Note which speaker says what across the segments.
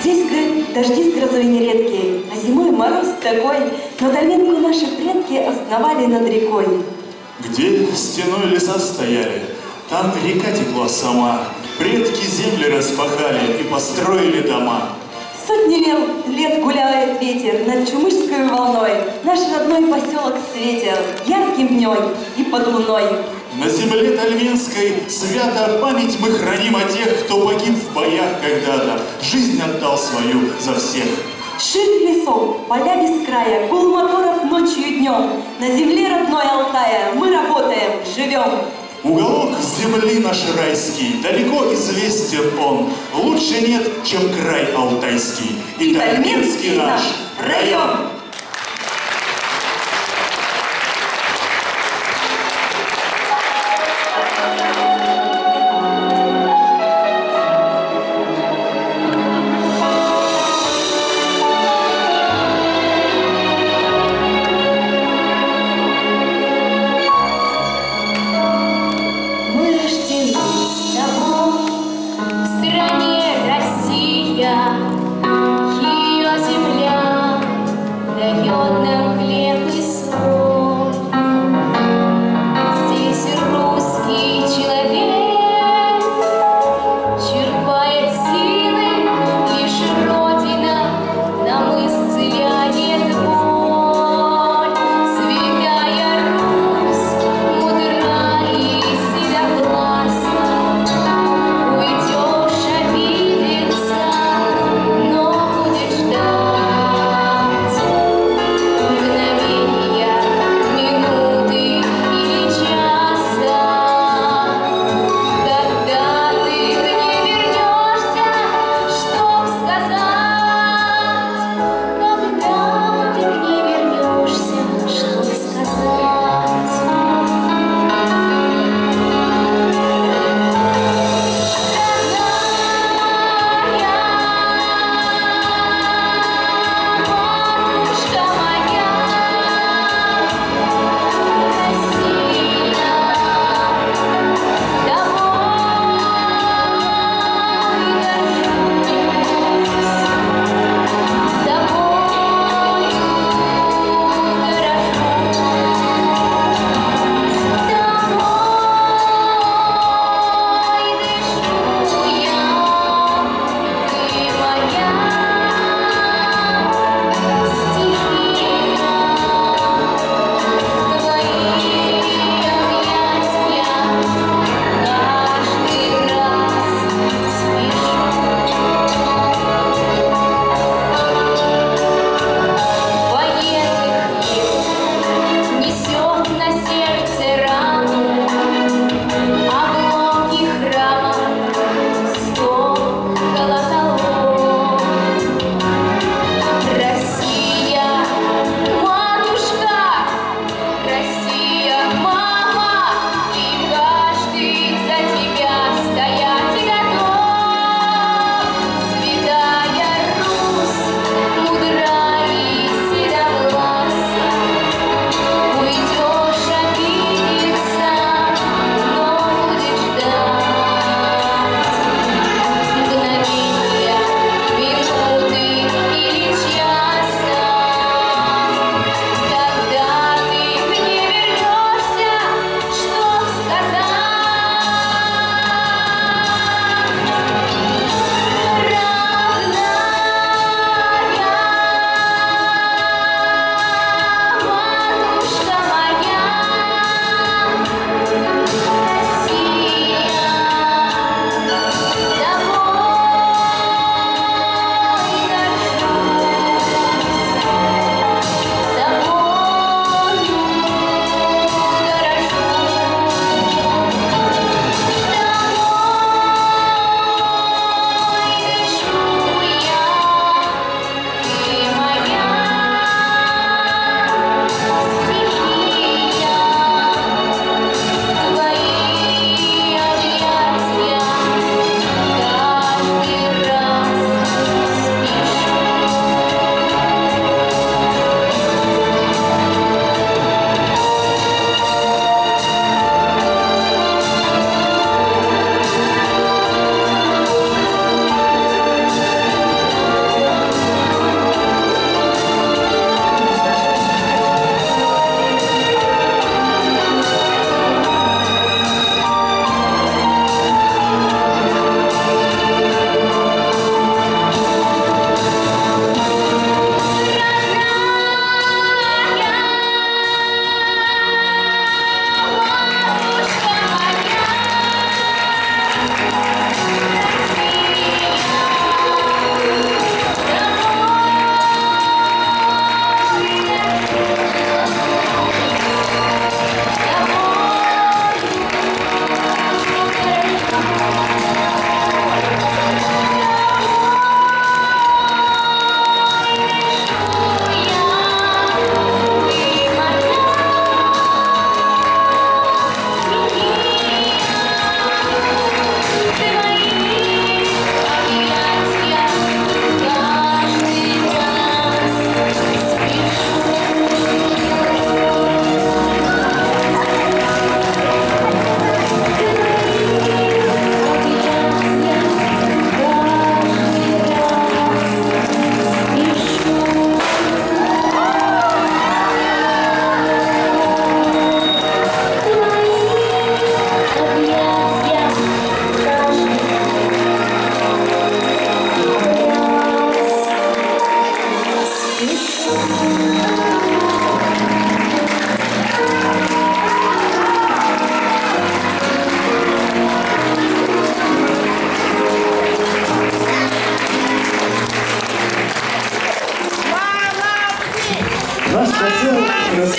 Speaker 1: Здесь дожди с грозой нередкие, а зимой мороз такой, но долинку наши предки основали над рекой.
Speaker 2: Где стеной леса стояли, там река текла сама, предки земли распахали и построили дома.
Speaker 1: Сотни лет гуляет ветер над Чумышской волной, наш родной поселок светил ярким днем и под луной.
Speaker 2: На земле Тальменской свято память мы храним о тех, кто погиб в боях когда-то, жизнь отдал свою за всех.
Speaker 1: Ширь лесов, поля без края, гул моторов ночью и днем. На земле родной Алтая мы работаем, живем.
Speaker 2: Уголок земли наш райский, далеко известен он. Лучше нет, чем край алтайский и Тальменский наш район.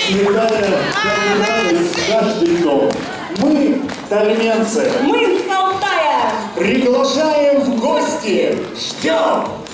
Speaker 2: Светая радость каждый дом. Мы, тальменцы,
Speaker 1: Мы с Алтая!
Speaker 2: приглашаем в гости, ждем!